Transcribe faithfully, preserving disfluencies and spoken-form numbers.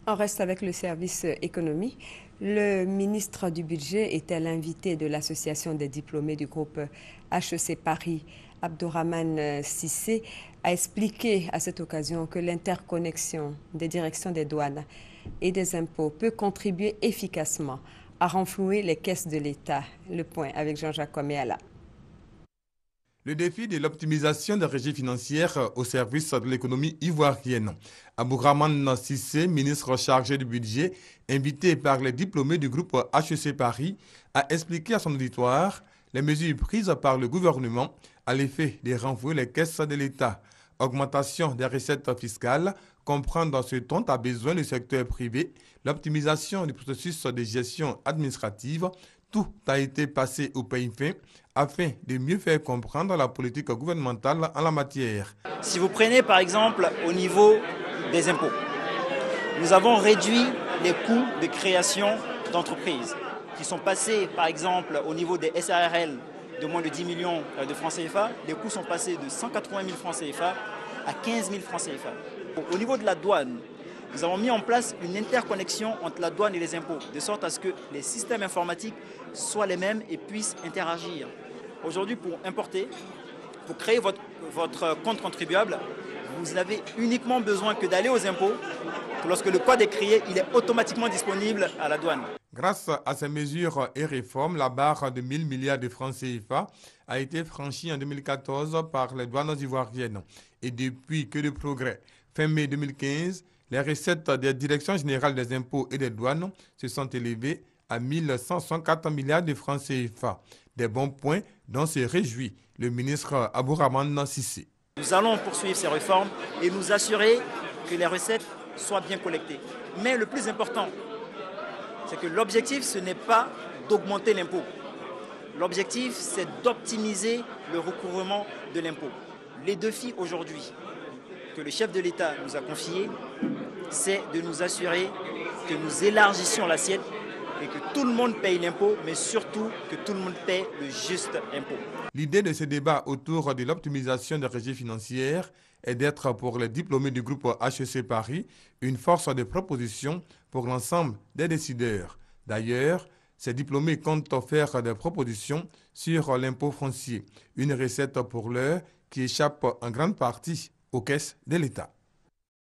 On reste avec le service économie. Le ministre du Budget était l'invité de l'association des diplômés du groupe H E C Paris. Abdourahmane Cissé a expliqué à cette occasion que l'interconnexion des directions des douanes et des impôts peut contribuer efficacement à renflouer les caisses de l'État. Le point avec Jean-Jacques Koméala. Le défi de l'optimisation des régies financières au service de l'économie ivoirienne. Abdourahmane Cissé, ministre chargé du budget, invité par les diplômés du groupe H E C Paris, a expliqué à son auditoire les mesures prises par le gouvernement à l'effet de renflouer les caisses de l'État. Augmentation des recettes fiscales, comprendre dans ce temps à besoin du secteur privé, l'optimisation du processus de gestion administrative. Tout a été passé au peigne fin afin de mieux faire comprendre la politique gouvernementale en la matière. Si vous prenez par exemple au niveau des impôts, nous avons réduit les coûts de création d'entreprises qui sont passés par exemple au niveau des S A R L de moins de dix millions de francs C F A. Les coûts sont passés de cent quatre-vingt mille francs C F A à quinze mille francs C F A. Au niveau de la douane, nous avons mis en place une interconnexion entre la douane et les impôts, de sorte à ce que les systèmes informatiques soient les mêmes et puissent interagir. Aujourd'hui, pour importer, pour créer votre, votre compte contribuable, vous n'avez uniquement besoin que d'aller aux impôts. Lorsque le code est créé, il est automatiquement disponible à la douane. Grâce à ces mesures et réformes, la barre de mille milliards de francs C F A a été franchie en deux mille quatorze par les douanes ivoiriennes. Et depuis, que de progrès. Fin mai deux mille quinze, les recettes des directions générales des impôts et des douanes se sont élevées à mille cent soixante-quatre milliards de francs C F A. Des bons points dont se réjouit le ministre Abdourahmane Cissé. Nous allons poursuivre ces réformes et nous assurer que les recettes soient bien collectées. Mais le plus important, c'est que l'objectif, ce n'est pas d'augmenter l'impôt. L'objectif, c'est d'optimiser le recouvrement de l'impôt. Les défis aujourd'hui que le chef de l'État nous a confiés, c'est de nous assurer que nous élargissions l'assiette et que tout le monde paye l'impôt, mais surtout que tout le monde paye le juste impôt. L'idée de ce débat autour de l'optimisation des régies financières est d'être pour les diplômés du groupe H E C Paris une force de proposition pour l'ensemble des décideurs. D'ailleurs, ces diplômés comptent faire des propositions sur l'impôt foncier, une recette pour l'heure qui échappe en grande partie aux caisses de l'État.